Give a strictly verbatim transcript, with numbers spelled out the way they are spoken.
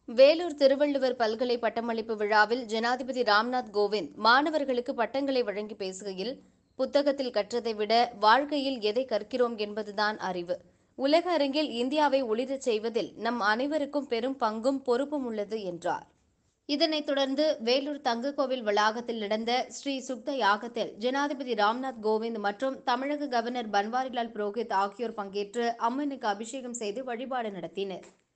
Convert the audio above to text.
வேலூர் திருவள்ளுவர் பல்கலை பட்டமளிப்பு விழாவில் ஜனாதிபதி ராம்நாத் கோவிந்த் மாணவர்களுக்கு பட்டங்களை வழங்கி பேசுகையில், புத்தகத்தில் கற்றதை விட வாழ்க்கையில் எதை கற்கிறோம் என்பதுதான் அறிவு. உலக அரங்கில் இந்தியாவை ஒளிரச் செய்வதில் நம் அனைவருக்கும் பெரும் பங்கும் பொறுப்பும் உள்ளது என்றார். இதனைத் தொடர்ந்து வேலூர் தங்கக்கோவில் வளாகத்தில் நடந்த ஸ்ரீ சுக்த யாகத்தில் ஜனாதிபதி ராம்நாத் கோவிந்த் மற்றும் தமிழக கவர்னர் பன்வாரிலால் புரோஹித் ஆகியோர் பங்கேற்று அம்மனுக்கு அபிஷேகம் செய்து வழிபாடு நடத்தினர்.